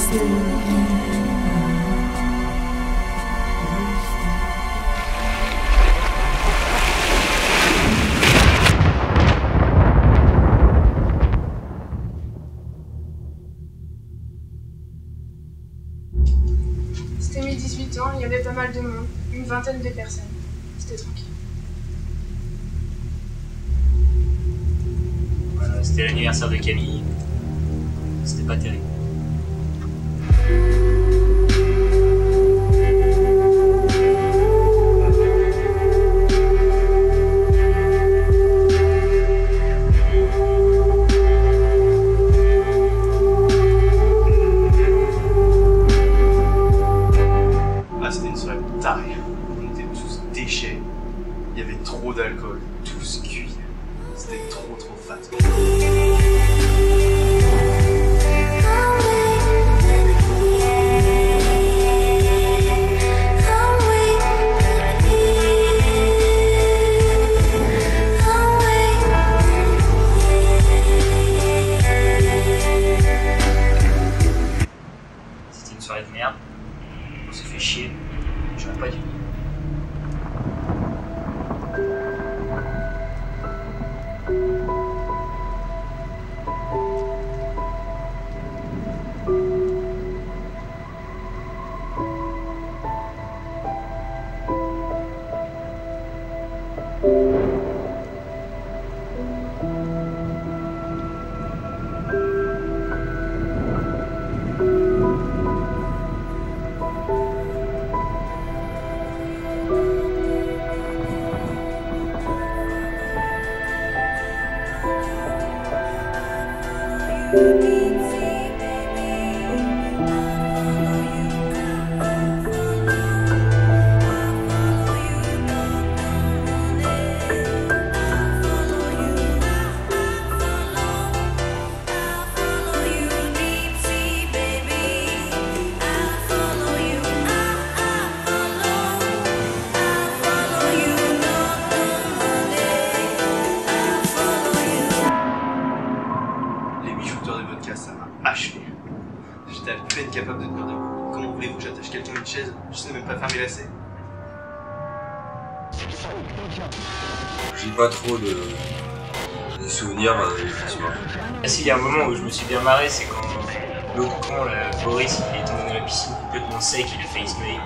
C'était mes 18 ans, il y avait pas mal de monde, une vingtaine de personnes. C'était tranquille. Voilà, c'était l'anniversaire de Camille. C'était pas terrible. Il y avait trop d'alcool, tous cuits. C'était trop fat. C'était une soirée de merde. On s'est fait chier. J'aurais pas dû. Ça m'a achevé. J'étais à peine capable de tenir debout. Comment voulez-vous que j'attache quelqu'un à une chaise? Je sais même pas faire mes lacets. J'ai pas trop de souvenirs ce soir. Si, il y a un moment où je me suis bien marré, c'est quand l'autre con, là, Boris, il est tombé dans la piscine complètement sec, il a failli se noyer.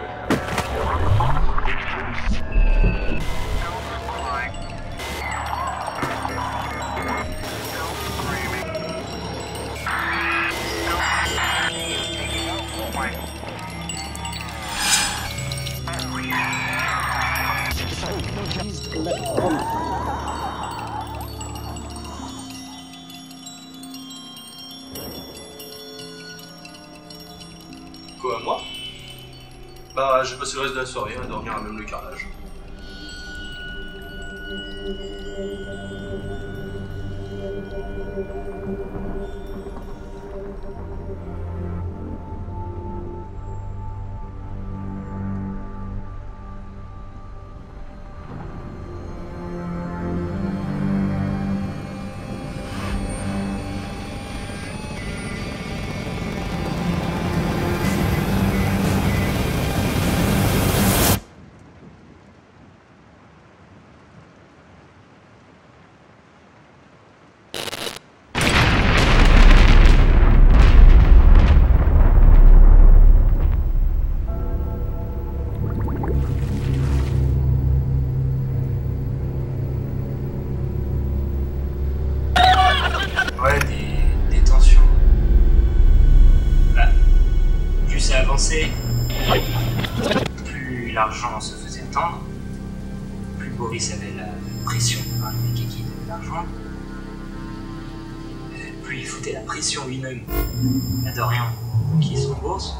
Quoi, moi? Bah, j'ai passé le reste de la soirée à dormir à même le carrelage. Ouais, des tensions. Bah, plus ça avançait, plus l'argent se faisait attendre, plus Boris avait la pression par les mecs qui donnaient l'argent, plus il foutait la pression lui-même à Dorian qui se rembourse.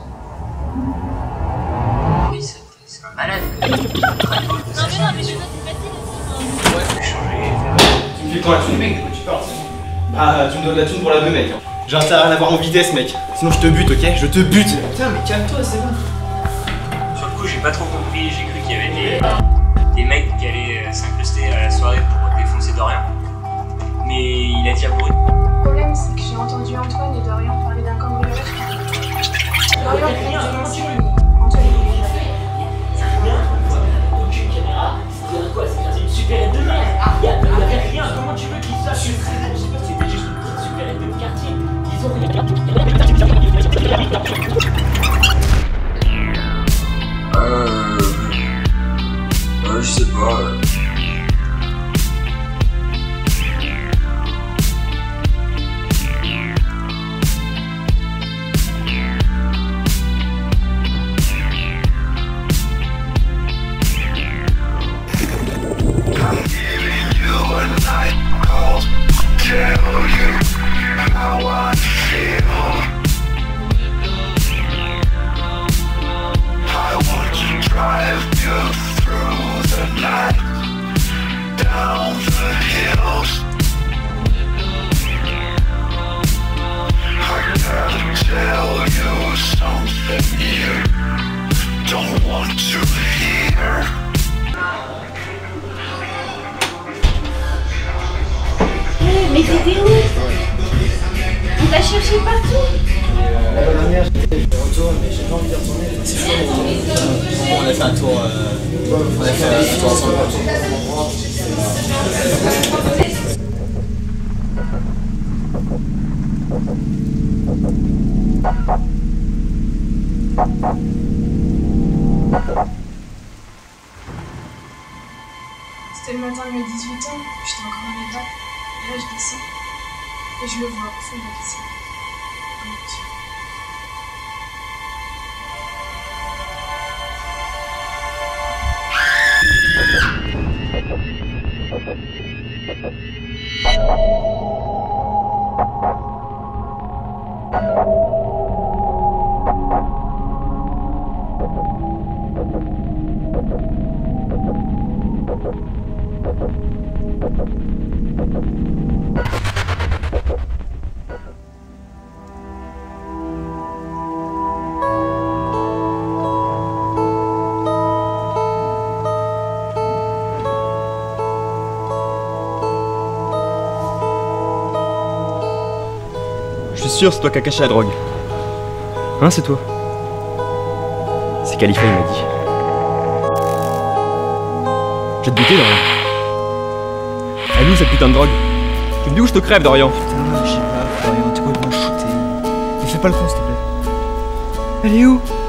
Boris, c'est un malade. Non mais toi c'est facile aussi. Ouais, Il changer. tu me dis quand la thune, mec, de quoi tu parles? Ah, tu me donnes la thune pour la bœuf, mec. J'ai intérêt à l'avoir en vitesse, mec. Sinon je te bute, ok? Je te bute. Putain, mais calme-toi, c'est bon. Sur le coup, j'ai pas trop compris, j'ai cru qu'il y avait des mecs qui allaient s'incruster à la soirée pour défoncer Dorian. Mais il a dit à Boris. Le problème, c'est que j'ai entendu Antoine et Dorian parler d'un cambriolage. Aucune caméra, c'est quoi? C'est une supérette de merde. Il y avait rien. Comment tu veux qu'ils sachent? C'était juste une petite supérette de quartier. Ils ont je sais pas. Mais t'étais où? On t'a cherché partout. La bonne dernière, j'étais retour, mais j'ai pas envie de retourner. C'est chaud. On a fait un tour. On a fait un tour ensemble. C'était le matin de mes 18 ans, j'étais encore en état. Et là, je descends. Et je le vois au fond de la piscine. Je suis sûr, c'est toi qui as caché la drogue. Hein, c'est toi? C'est Khalifa, il m'a dit. Je vais te buter, Dorian. Elle est où cette putain de drogue? Tu me dis où je te crève, Dorian? Putain, je sais pas, Florian, t'es complètement shooté. Ne fais pas le con, s'il te plaît. Elle est où?